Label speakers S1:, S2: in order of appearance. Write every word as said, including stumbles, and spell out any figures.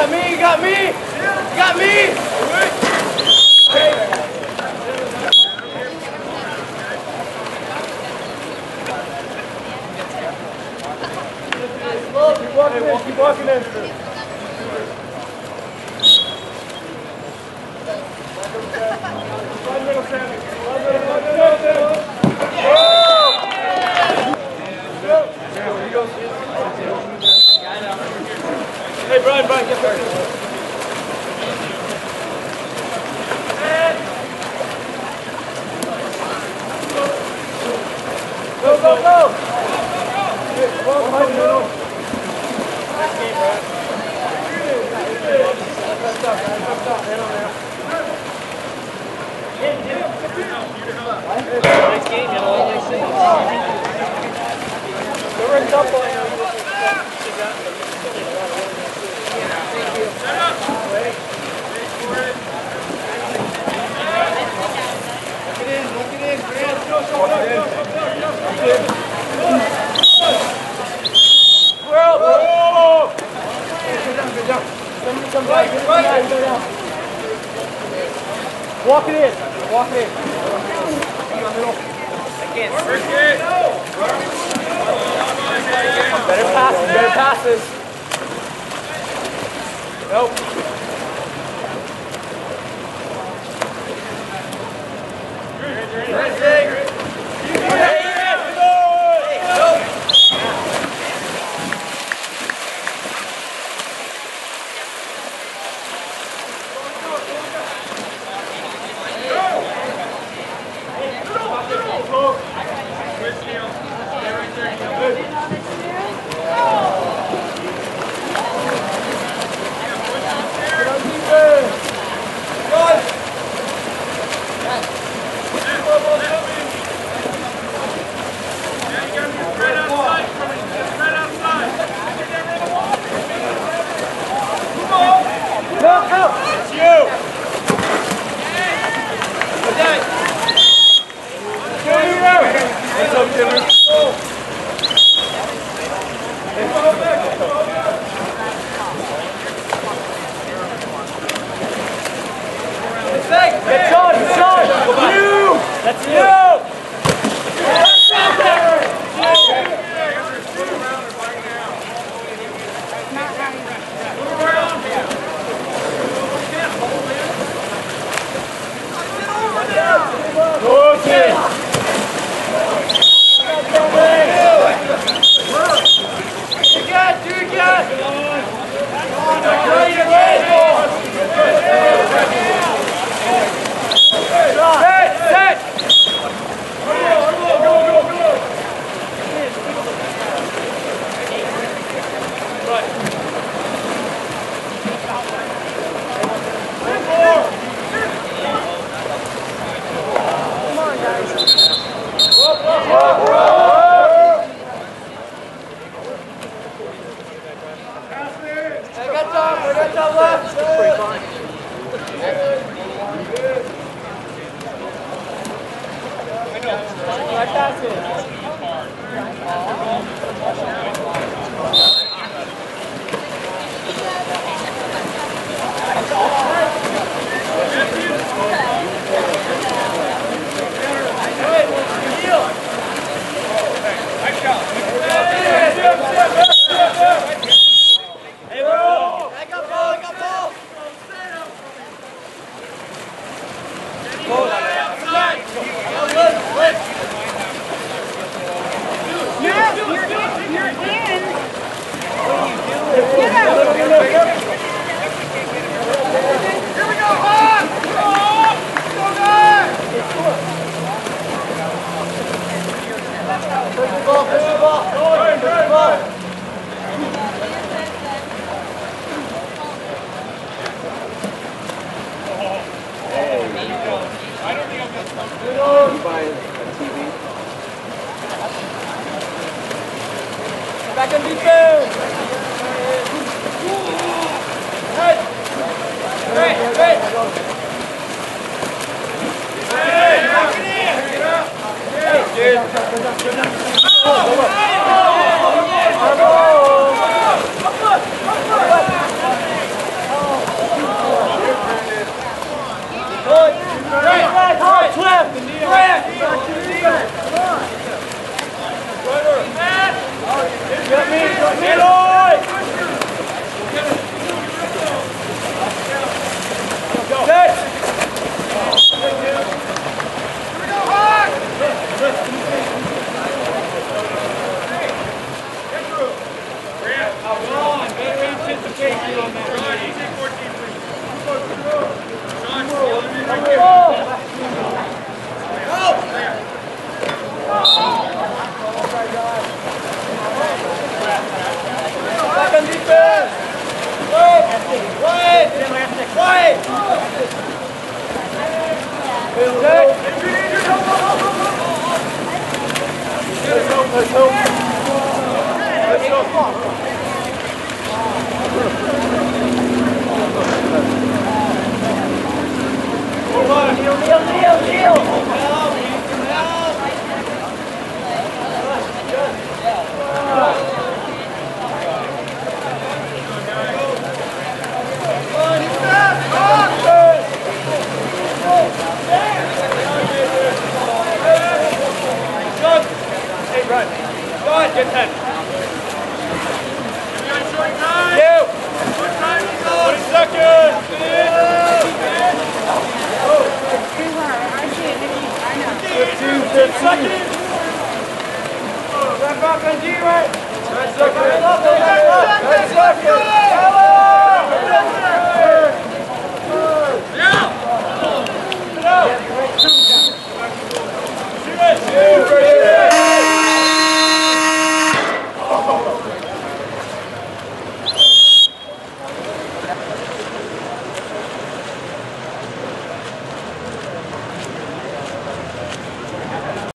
S1: got me, you got me, you got me. Keep walking in, keep walking in. One middle, Sammy. One middle, one middle. Hey, Brian, Brian, get back. Go, go, go! Hey, well, five middle. Nice game, Brian. Press up, press up, head on there. Nice game, you know, nice game. Go right up on you. Walk it in. Walk it in. Again. Better passes. Better passes. Nope. Great, great, great. That's you! Back on defense! Hey! Hey! Hey! Hey! Lock it in! Get up! Hey, dude! Go, go, go! Got me, got me, Lloyd! Set! Here we go, hard! Come on, better anticipation on that. Back on defense! Wait! Wait! Wait! Let's go, let's go. Let's go. Kneel, kneel, kneel, kneel! Hey, run. Go on, get ten. You! twenty seconds! fifteen seconds! Step back on G-Ray!